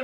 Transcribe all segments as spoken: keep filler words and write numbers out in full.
todo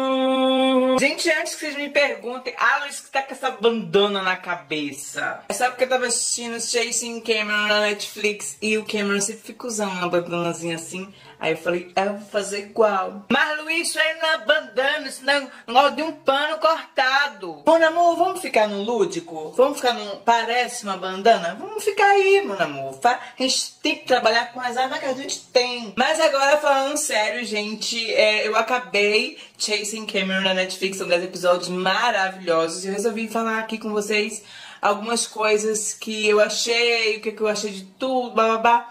mundo! Gente, antes que vocês me perguntem, ah, Luiz, que tá com essa bandana na cabeça? É só porque eu tava assistindo Chasing Cameron na Netflix e o Cameron sempre fica usando uma bandanazinha assim. Aí eu falei, eu vou fazer igual. Mas Luiz, isso aí não é bandana, isso não é um negócio de um pano cortado. Meu amor, vamos ficar no lúdico? Vamos ficar num... Parece uma bandana? Vamos ficar aí, meu amor. A gente tem que trabalhar com as armas que a gente tem. Mas agora, falando sério, gente, é, eu acabei Chasing Cameron na Netflix, são dez episódios maravilhosos. E eu resolvi falar aqui com vocês algumas coisas que eu achei, o que, que eu achei de tudo, blá blá blá.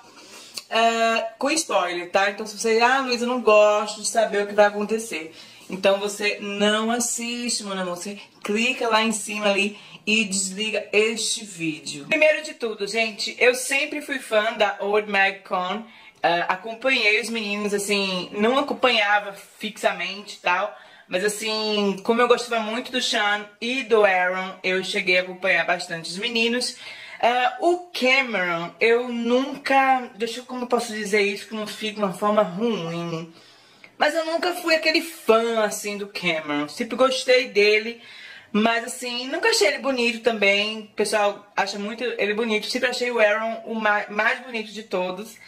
Uh, com spoiler, tá? Então se você... Ah, Luiz, eu não gosto de saber o que vai acontecer. Então você não assiste, meu amor. Você clica lá em cima ali e desliga este vídeo. Primeiro de tudo, gente, eu sempre fui fã da Old Meg Cohn. uh, Acompanhei os meninos, assim, não acompanhava fixamente e tal, mas assim, como eu gostava muito do Sean e do Aaron, eu cheguei a acompanhar bastante os meninos. Uh, o Cameron, eu nunca... Deixa eu, como eu posso dizer isso que não fique de uma forma ruim, mas eu nunca fui aquele fã, assim, do Cameron. Sempre gostei dele, mas assim, nunca achei ele bonito também. O pessoal acha muito ele bonito. Sempre achei o Aaron o mais, mais bonito de todos.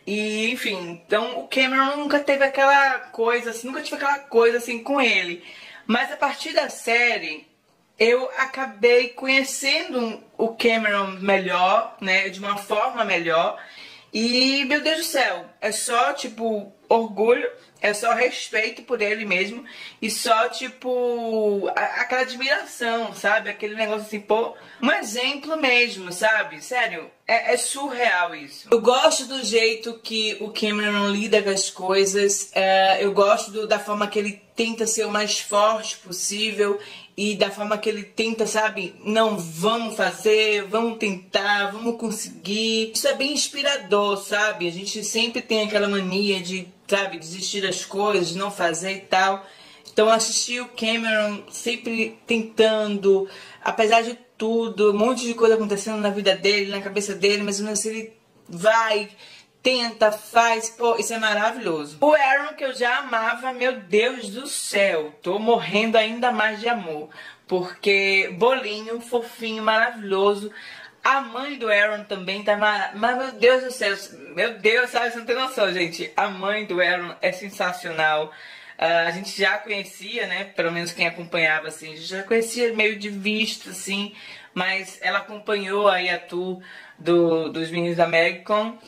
E, enfim, então o Cameron nunca teve aquela coisa, assim, nunca tive aquela coisa, assim, com ele. Mas a partir da série... eu acabei conhecendo o Cameron melhor, né, de uma forma melhor. E, meu Deus do céu, é só, tipo, orgulho, é só respeito por ele mesmo. E só, tipo, a, aquela admiração, sabe? Aquele negócio assim, pô, um exemplo mesmo, sabe? Sério, é, é surreal isso. Eu gosto do jeito que o Cameron lida com as coisas. É, eu gosto do, da forma que ele tenta ser o mais forte possível. E da forma que ele tenta, sabe? Não, vamos fazer, vamos tentar, vamos conseguir. Isso é bem inspirador, sabe? A gente sempre tem aquela mania de, sabe, desistir das coisas, não fazer e tal. Então assistir o Cameron sempre tentando, apesar de tudo, um monte de coisa acontecendo na vida dele, na cabeça dele, mas mesmo assim ele vai... tenta, faz, pô, isso é maravilhoso. O Aaron, que eu já amava, meu Deus do céu, tô morrendo ainda mais de amor, porque bolinho, fofinho, maravilhoso. A mãe do Aaron também tá mar... mas meu Deus do céu, meu Deus, sabe, você não tem noção, gente. A mãe do Aaron é sensacional. Uh, a gente já conhecia, né, pelo menos quem acompanhava, assim, a gente já conhecia meio de vista, assim, mas ela acompanhou aí a tour do, dos meninos da American.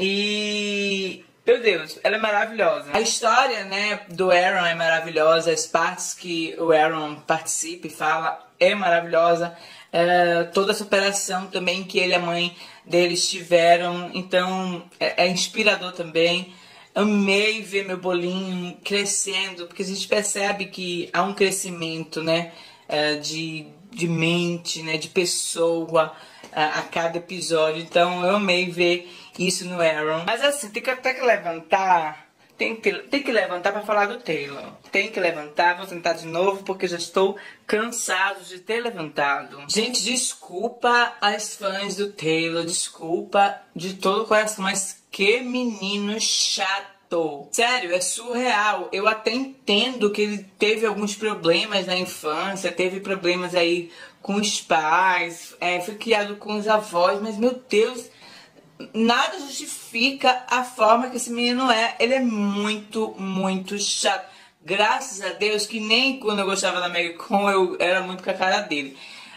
E, meu Deus, ela é maravilhosa. A história, né, do Aaron é maravilhosa. As partes que o Aaron participa e fala é maravilhosa. É, toda a superação também que ele e a mãe deles tiveram. Então, é, é inspirador também. Amei ver meu bolinho crescendo, porque a gente percebe que há um crescimento, né, é, de, de mente, né, de pessoa a, a cada episódio. Então, eu amei ver isso no Aaron. Mas assim, tem que até que levantar. Tem que, tem que levantar pra falar do Taylor. Tem que levantar, vou tentar de novo, porque já estou cansado de ter levantado. Gente, desculpa as fãs do Taylor. Desculpa de todo o coração, mas que menino chato. Sério, é surreal. Eu até entendo que ele teve alguns problemas na infância. Teve problemas aí com os pais. É, foi criado com os avós. Mas, meu Deus... nada justifica a forma que esse menino é. Ele é muito, muito chato. Graças a Deus que nem quando eu gostava da Meg Cohn eu era muito com a cara dele.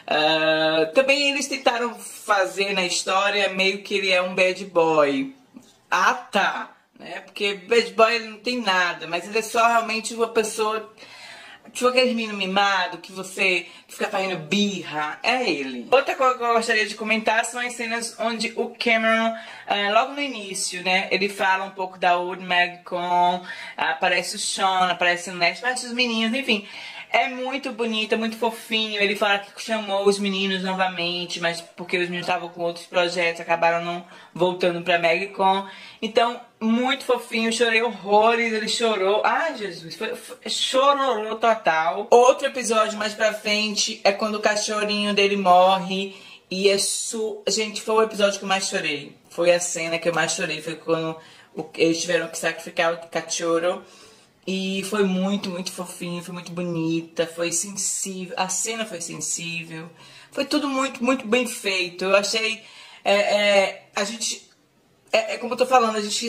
Uh, também eles tentaram fazer na história meio que ele é um bad boy. Ah, tá. Né? Porque bad boy ele não tem nada, mas ele é só realmente uma pessoa... tipo aquele menino mimado que você que fica fazendo birra, é ele. Outra coisa que eu gostaria de comentar são as cenas onde o Cameron, uh, logo no início, né, ele fala um pouco da Old Meg Cohn, uh, aparece o Sean, aparece o Ness, aparece os meninos, enfim. É muito bonito, é muito fofinho. Ele fala que chamou os meninos novamente, mas porque os meninos estavam com outros projetos, acabaram não voltando pra Meg Cohn. Então, muito fofinho, chorei horrores, ele chorou. Ai, Jesus, foi, foi, chororô total. Outro episódio mais pra frente é quando o cachorrinho dele morre. E é su... gente, foi o episódio que eu mais chorei. Foi a cena que eu mais chorei, foi quando eles tiveram que sacrificar o cachorro. E foi muito, muito fofinho, foi muito bonita, foi sensível, a cena foi sensível, foi tudo muito, muito bem feito. Eu achei, é, é, a gente, é, é como eu tô falando, a gente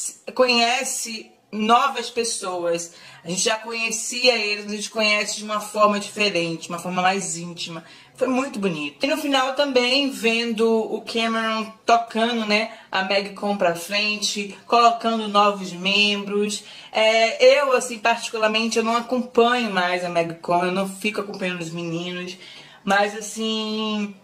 conhece novas pessoas, a gente já conhecia eles, a gente conhece de uma forma diferente, uma forma mais íntima. Foi muito bonito. E no final também, vendo o Cameron tocando, né, a MagCon pra frente, colocando novos membros. É, eu, assim, particularmente, eu não acompanho mais a MagCon, eu não fico acompanhando os meninos, mas, assim,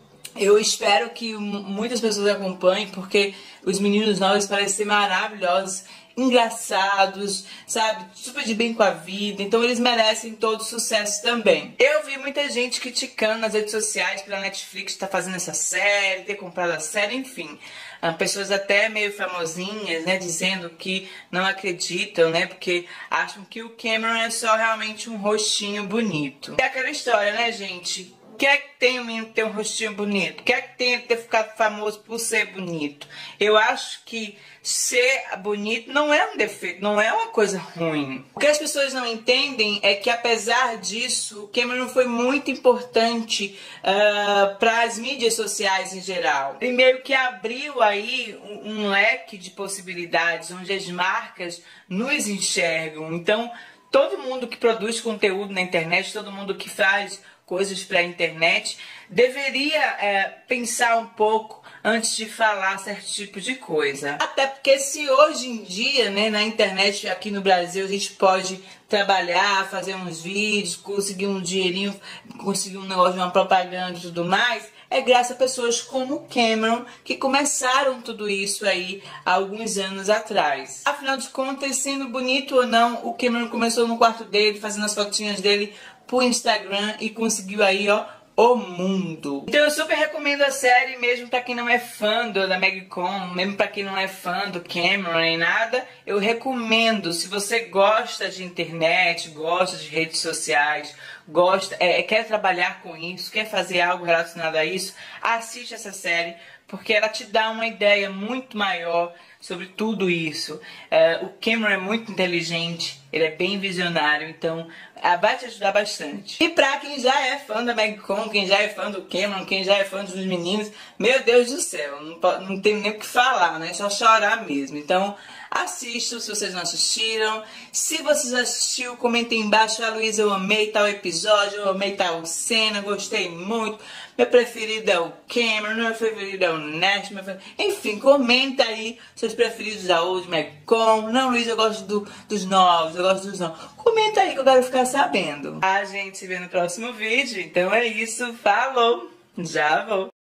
eu espero que muitas pessoas acompanhem, porque os meninos novos parecem ser maravilhosos, engraçados, sabe, super de bem com a vida, então eles merecem todo sucesso também. Eu vi muita gente criticando nas redes sociais pela Netflix estar fazendo essa série, ter comprado a série, enfim, pessoas até meio famosinhas, né, dizendo que não acreditam, né, porque acham que o Cameron é só realmente um rostinho bonito. É aquela história, né, gente? O que é que tem o menino ter um rostinho bonito? O que é que tem ele ter ficado famoso por ser bonito? Eu acho que ser bonito não é um defeito, não é uma coisa ruim. O que as pessoas não entendem é que, apesar disso, o Cameron foi muito importante uh, para as mídias sociais em geral. Ele meio que abriu aí um, um leque de possibilidades onde as marcas nos enxergam. Então, todo mundo que produz conteúdo na internet, todo mundo que faz coisas para a internet, deveria é, pensar um pouco antes de falar certo tipo de coisa. Até porque se hoje em dia, né, na internet aqui no Brasil, a gente pode trabalhar, fazer uns vídeos, conseguir um dinheirinho, conseguir um negócio de uma propaganda e tudo mais, é graças a pessoas como o Cameron, que começaram tudo isso aí há alguns anos atrás. Afinal de contas, sendo bonito ou não, o Cameron começou no quarto dele, fazendo as fotinhas dele pro Instagram e conseguiu aí, ó, o mundo. Então eu super recomendo a série, mesmo pra quem não é fã do, da MagCon, mesmo pra quem não é fã do Cameron nem nada, eu recomendo. Se você gosta de internet, gosta de redes sociais, gosta, é, quer trabalhar com isso, quer fazer algo relacionado a isso, assiste essa série, porque ela te dá uma ideia muito maior sobre tudo isso. É, o Cameron é muito inteligente, ele é bem visionário, então vai te ajudar bastante. E pra quem já é fã da MagCon, quem já é fã do Cameron, quem já é fã dos meninos, meu Deus do céu, não, não tem nem o que falar, né? É só chorar mesmo. Então assistam se vocês não assistiram. Se vocês assistiram, comentem embaixo: ah, Luísa, eu amei tal episódio, eu amei tal cena, gostei muito. Meu preferido é o Cameron, meu preferido é o Nash, meu preferido... Enfim, comenta aí seus preferidos da Old MagCon. Não, Luísa, eu gosto do, dos novos, eu gosto dos novos. Comenta aí que eu quero ficar sabendo. A gente se vê no próximo vídeo. Então é isso, falou, já vou.